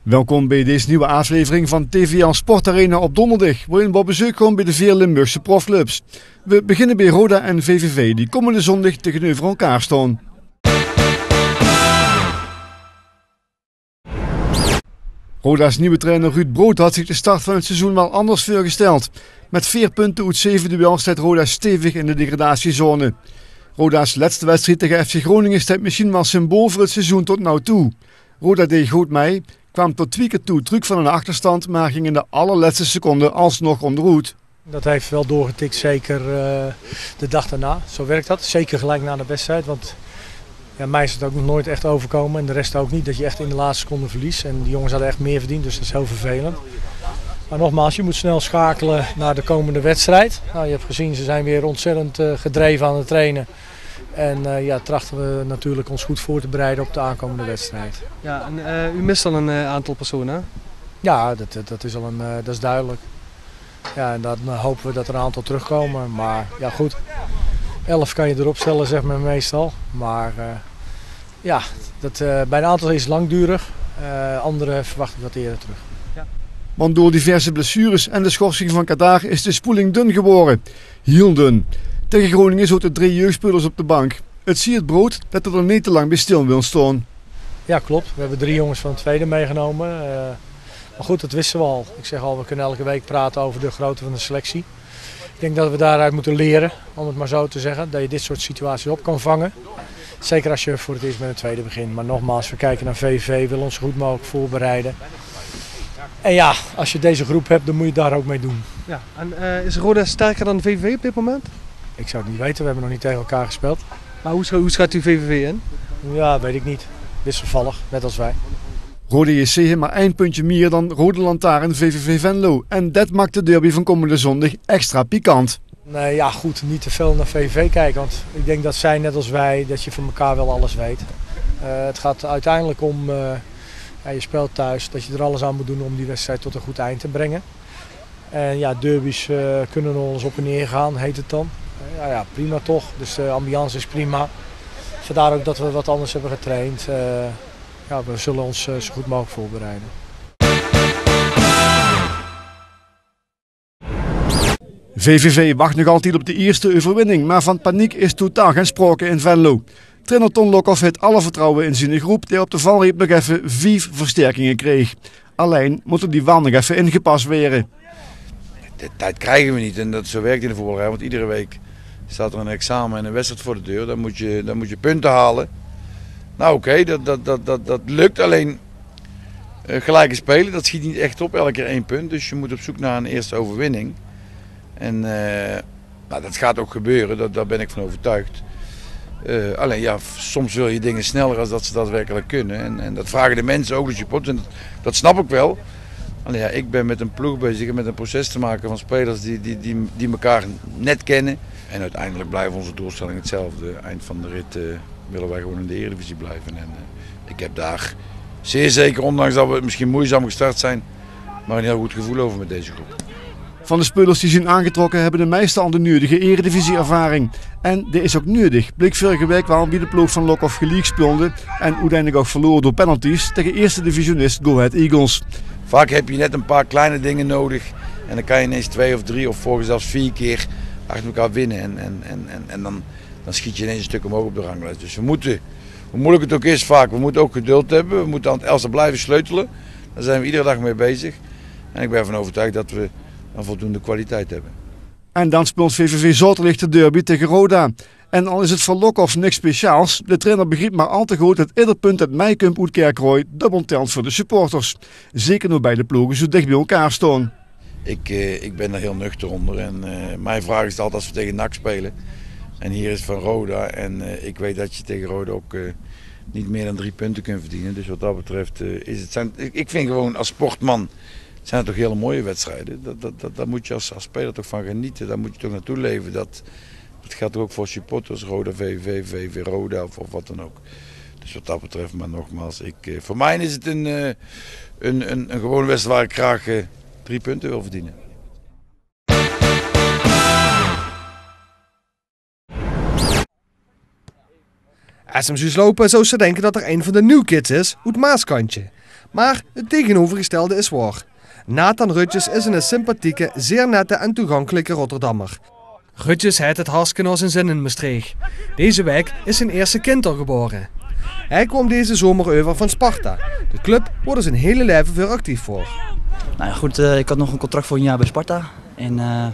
Welkom bij deze nieuwe aflevering van TVL Sportarena op donderdag, waarin we op bezoek komen bij de vier Limburgse profclubs. We beginnen bij Roda en VVV, die komende zondag tegenover elkaar staan. Roda's nieuwe trainer Ruud Brood had zich de start van het seizoen wel anders voorgesteld. Met 4 punten uit 7 duels staat Roda stevig in de degradatiezone. Roda's laatste wedstrijd tegen FC Groningen staat misschien wel symbool voor het seizoen tot nu toe. Roda deed goed mee, kwam tot 2 keer toe terug van een achterstand, maar ging in de allerlaatste seconde alsnog onderuit. Dat heeft wel doorgetikt, zeker de dag daarna. Zo werkt dat, zeker gelijk na de wedstrijd. Want ja, mij is het ook nog nooit echt overkomen en de rest ook niet, dat je echt in de laatste seconde verliest. En die jongens hadden echt meer verdiend, dus dat is heel vervelend. Maar nogmaals, je moet snel schakelen naar de komende wedstrijd. Nou, je hebt gezien, ze zijn weer ontzettend gedreven aan het trainen. En trachten we natuurlijk ons goed voor te bereiden op de aankomende wedstrijd. Ja, en u mist al een aantal personen? Ja, dat is duidelijk. Ja, en dan hopen we dat er een aantal terugkomen. Maar ja, goed. 11 kan je erop stellen, zeg maar meestal. Maar bij een aantal is het langdurig. Anderen verwacht ik wat eerder terug. Ja. Want door diverse blessures en de schorsing van Qatar is de spoeling dun geworden. Heel dun. Tegen Groningen zaten 3 jeugdspelers op de bank. Het siert Brood dat er niet te lang bij stil wil staan. Ja, klopt. We hebben 3 jongens van het tweede meegenomen. Maar goed, dat wisten we al. Ik zeg al, we kunnen elke week praten over de grootte van de selectie. Ik denk dat we daaruit moeten leren, om het maar zo te zeggen. Dat je dit soort situaties op kan vangen. Zeker als je voor het eerst met een tweede begint. Maar nogmaals, we kijken naar VVV, willen ons zo goed mogelijk voorbereiden. En ja, als je deze groep hebt, dan moet je daar ook mee doen. Ja. En is Roda sterker dan VVV op dit moment? Ik zou het niet weten, we hebben nog niet tegen elkaar gespeeld. Maar hoe schat u VVV in? Ja, weet ik niet. Wisselvallig, net als wij. Roda JC heeft maar 1 puntje meer dan Rode Lantaarn VVV Venlo. En dat maakt de derby van komende zondag extra pikant. Nee, ja goed, niet te veel naar VVV kijken. Want ik denk dat zij, net als wij, dat je van elkaar wel alles weet. Het gaat uiteindelijk om, je speelt thuis, dat je er alles aan moet doen om die wedstrijd tot een goed eind te brengen. En ja, derbies kunnen nog eens op en neer gaan, heet het dan. Ja, prima toch. Dus de ambiance is prima. Vandaar ook dat we wat anders hebben getraind. We zullen ons zo goed mogelijk voorbereiden. VVV wacht nog altijd op de eerste overwinning, maar van paniek is totaal geen sprake in Venlo. Trainer Ton Lokhoff heeft alle vertrouwen in zijn groep die op de valreep nog even 5 versterkingen kreeg. Alleen moeten die wel nog even ingepast worden. De tijd krijgen we niet en dat zo werkt in de voetballerij, want iedere week staat er een examen en een wedstrijd voor de deur. Dan moet je punten halen. Nou oké, dat lukt, alleen gelijke spelen, dat schiet niet echt op, elke keer 1 punt. Dus je moet op zoek naar een eerste overwinning. En dat gaat ook gebeuren, daar ben ik van overtuigd. Alleen ja, soms wil je dingen sneller als dat ze daadwerkelijk kunnen. En dat vragen de mensen ook, de supporters, en dat snap ik wel. Alleen ja, ik ben met een ploeg bezig, met een proces te maken van spelers die elkaar net kennen. En uiteindelijk blijven onze doelstellingen hetzelfde. Eind van de rit willen wij gewoon in de Eredivisie blijven. En ik heb daar zeer zeker, ondanks dat we misschien moeizaam gestart zijn, maar een heel goed gevoel over met deze groep. Van de spelers die zijn aangetrokken hebben de meeste al de nodige Eredivisie-ervaring. En dit is ook nodig. Bleek vorige week wel wie de ploeg van Lokhoff gelijk speelde en uiteindelijk ook verloren door penalties tegen eerste divisionist Go Ahead Eagles. Vaak heb je net een paar kleine dingen nodig en dan kan je ineens 2 of 3 of volgens zelfs 4 keer achter elkaar winnen. En dan schiet je ineens een stuk omhoog op de ranglijst. Dus we moeten, hoe moeilijk het ook is vaak, we moeten ook geduld hebben. We moeten aan het Elftal blijven sleutelen. Daar zijn we iedere dag mee bezig. En ik ben ervan overtuigd dat we een voldoende kwaliteit hebben. En dan speelt VVV zaterdag de derby tegen Roda. En al is het voor Lokhoff niks speciaals, de trainer begrijpt maar al te goed dat ieder punt uit Meikump uit Kerkrooij dubbel telt voor de supporters. Zeker nu beide ploegen zo dicht bij elkaar staan. Ik ben er heel nuchter onder en mijn vraag is altijd als we tegen NAC spelen. En hier is het van Roda en ik weet dat je tegen Roda ook niet meer dan 3 punten kunt verdienen. Dus wat dat betreft ik vind gewoon als sportman zijn het toch hele mooie wedstrijden. Daar moet je als speler toch van genieten, daar moet je toch naartoe leven. Dat geldt ook voor supporters, Roda, VVV, VV Roda of wat dan ook. Dus wat dat betreft, maar nogmaals, voor mij is het een gewone wedstrijd waar ik graag 3 punten wil verdienen. SM's lopen zo ze denken dat er een van de new kids is, uit Maaskantje. Maar het tegenovergestelde is waar. Nathan Rutjes is een sympathieke, zeer nette en toegankelijke Rotterdammer. Rutjes heeft het hartstikke naar zijn zin in Maastricht. Deze week is zijn eerste kind al geboren. Hij kwam deze zomer over van Sparta. De club wordt er zijn hele leven veel actief voor. Nou ja, goed, ik had nog een contract voor een jaar bij Sparta. En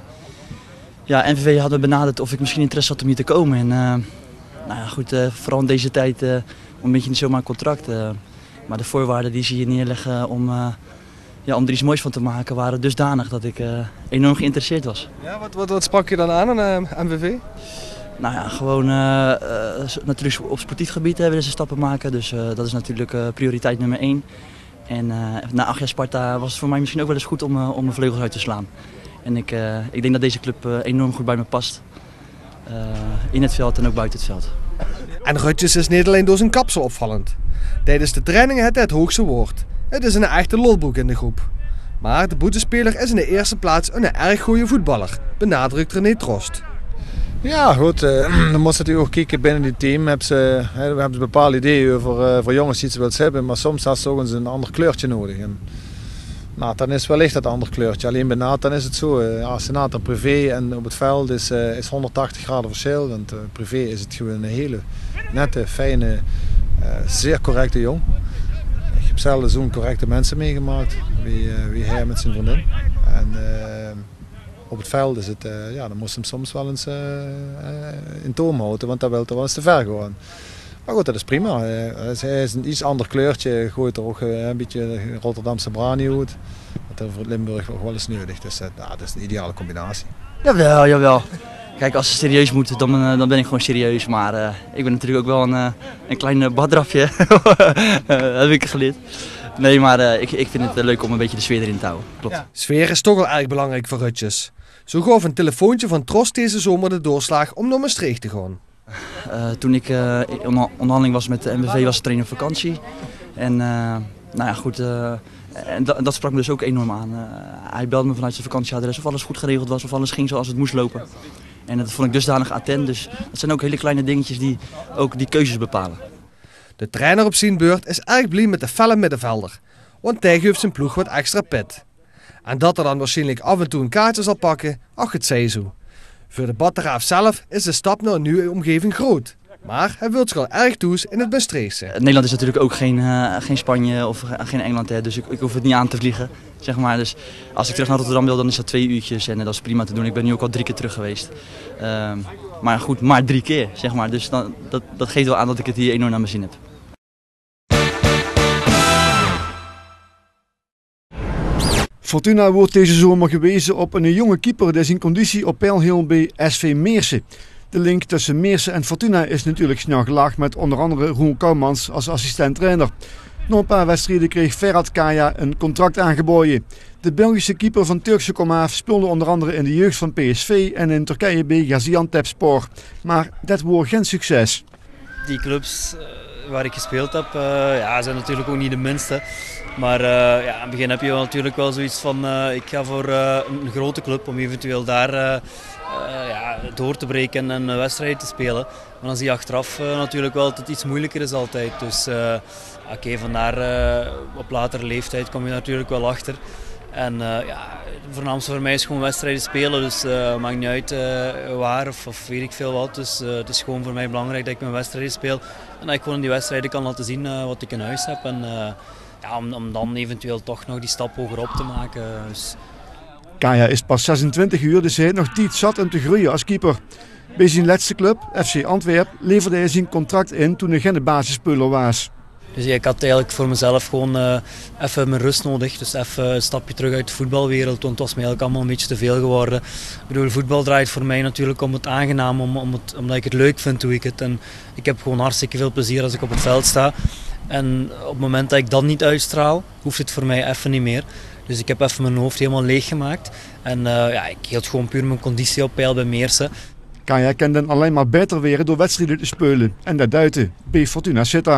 NVV had me benaderd of ik misschien interesse had om hier te komen. En nou ja, goed, vooral in deze tijd een beetje niet zomaar een contract. Maar de voorwaarden die ze hier neerleggen om er iets moois van te maken waren dusdanig dat ik enorm geïnteresseerd was. Ja, wat sprak je dan aan MVV? Nou ja, gewoon natuurlijk op sportief gebied willen ze stappen maken. Dus dat is natuurlijk prioriteit nummer 1. En na 8 jaar Sparta was het voor mij misschien ook wel eens goed om mijn vleugels uit te slaan. En ik denk dat deze club enorm goed bij me past. In het veld en ook buiten het veld. En Rutjes is niet alleen door zijn kapsel opvallend. Tijdens de trainingen heeft hij het hoogste woord. Het is een echte lolboek in de groep. Maar de boetespeler is in de eerste plaats een erg goede voetballer, benadrukt René Trost. Ja goed, dan moet je natuurlijk ook kijken binnen het team. We hebben een bepaald idee voor jongens die iets willen hebben, maar soms had ze ook eens een ander kleurtje nodig. En Nathan is wellicht dat ander kleurtje, alleen bij Nathan is het zo, als Nathan privé en op het veld is 180 graden verschil. Want privé is het gewoon een hele nette, fijne, zeer correcte jong. Ik heb zelden zo'n correcte mensen meegemaakt, wie hij met zijn vriendin. En op het veld is het, dan moest hem soms wel eens in toom houden, want dat wil wel eens te ver gaan. Maar goed, dat is prima. Hij is een iets ander kleurtje, gooit er ook een beetje Rotterdamse brani uit. Wat er voor Limburg ook wel eens nodig. Dus dat is een ideale combinatie. Jawel. Kijk, als het serieus moet, dan ben ik gewoon serieus. Maar ik ben natuurlijk ook wel een klein badrafje. Dat heb ik geleerd. Nee, maar ik vind het leuk om een beetje de sfeer erin te houden. Klopt. Ja. Sfeer is toch wel erg belangrijk voor Rutjes. Zo gaf een telefoontje van Trost deze zomer de doorslag om naar Maastricht te gaan. Toen ik in onderhandeling was met de MVV was de trainer op vakantie. En en dat sprak me dus ook enorm aan. Hij belde me vanuit zijn vakantieadres of alles goed geregeld was, of alles ging zoals het moest lopen. En dat vond ik dusdanig attent. Dus dat zijn ook hele kleine dingetjes die ook die keuzes bepalen. De trainer op zijn beurt is erg blij met de felle middenvelder. Want hij geeft zijn ploeg wat extra pit. En dat er dan waarschijnlijk af en toe een kaartje zal pakken, ach het zij zo. Voor de Batteraaf zelf is de stap naar een nieuwe omgeving groot. Maar hij wil zich al erg toes in het Maastrichtse. Nederland is natuurlijk ook geen Spanje of geen Engeland, hè, dus ik hoef het niet aan te vliegen. Zeg maar. Dus als ik terug naar Rotterdam wil, dan is dat 2 uurtjes en dat is prima te doen. Ik ben nu ook al 3 keer terug geweest. Maar goed, maar 3 keer, zeg maar. Dus dat geeft wel aan dat ik het hier enorm naar mijn zin heb. Fortuna wordt deze zomer gewezen op een jonge keeper die zijn conditie op peil hield bij SV Meersen. De link tussen Meersen en Fortuna is natuurlijk snel gelaagd met onder andere Roel Kouwmans als assistent-trainer. Na een paar wedstrijden kreeg Ferhat Kaya een contract aangeboden. De Belgische keeper van Turkse komaf speelde onder andere in de jeugd van PSV en in Turkije bij Gaziantepspor. Maar dat wordt geen succes. Die clubs waar ik gespeeld heb, zijn natuurlijk ook niet de minste. Maar in het begin heb je natuurlijk wel zoiets van, ik ga voor een grote club om eventueel daar door te breken en een wedstrijd te spelen. Maar dan zie je achteraf natuurlijk wel dat het iets moeilijker is altijd. Dus vandaar op latere leeftijd kom je natuurlijk wel achter. En het voornaamste voor mij is gewoon wedstrijden spelen, dus het maakt niet uit waar of weet ik veel wat. Dus het is gewoon voor mij belangrijk dat ik mijn wedstrijden speel en dat ik gewoon in die wedstrijden kan laten zien wat ik in huis heb. En om dan eventueel toch nog die stap hogerop te maken. Dus. Kaya is pas 26 uur, dus hij heeft nog tijd zat om te groeien als keeper. Bij zijn laatste club, FC Antwerp, leverde hij zijn contract in toen hij geen basisspeler was. Dus ik had eigenlijk voor mezelf gewoon even mijn rust nodig. Dus even een stapje terug uit de voetbalwereld, want het was me eigenlijk allemaal een beetje te veel geworden. Ik bedoel, voetbal draait voor mij natuurlijk om het aangenaam, omdat ik het leuk vind hoe ik het. En ik heb gewoon hartstikke veel plezier als ik op het veld sta. En op het moment dat ik dat niet uitstraal, hoeft het voor mij even niet meer. Dus ik heb even mijn hoofd helemaal leeg gemaakt. En ik hield gewoon puur mijn conditie op peil bij Meersen. Kaya kan dan alleen maar beter weer door wedstrijden te spelen. En dat duidt bij Fortuna Sittard.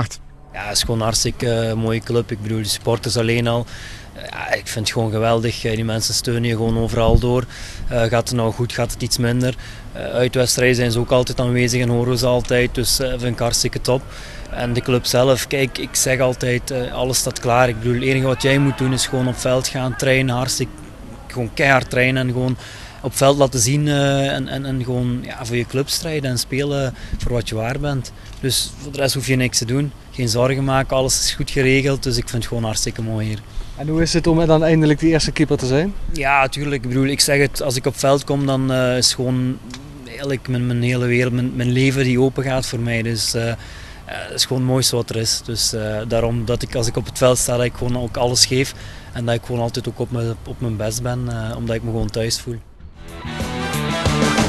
Ja, het is gewoon een hartstikke mooie club. Ik bedoel, de supporters alleen al. Ja, ik vind het gewoon geweldig. Die mensen steunen je gewoon overal door. Gaat het nou goed, gaat het iets minder. Uitwedstrijden zijn ze ook altijd aanwezig en horen ze altijd. Dus vind ik hartstikke top. En de club zelf, kijk, ik zeg altijd, alles staat klaar. Ik bedoel, het enige wat jij moet doen is gewoon op veld gaan trainen. Hartstikke, gewoon keihard trainen en gewoon op veld laten zien en gewoon voor je club strijden en spelen voor wat je waar bent. Dus voor de rest hoef je niks te doen. Geen zorgen maken, alles is goed geregeld. Dus ik vind het gewoon hartstikke mooi hier. En hoe is het om dan eindelijk de eerste keeper te zijn? Ja, natuurlijk. Ik bedoel, ik zeg het, als ik op veld kom, dan is gewoon eigenlijk mijn hele wereld, mijn leven die open gaat voor mij. Dus het is gewoon het mooiste wat er is. Dus daarom dat ik, als ik op het veld sta, dat ik gewoon ook alles geef. En dat ik gewoon altijd ook op mijn best ben, omdat ik me gewoon thuis voel.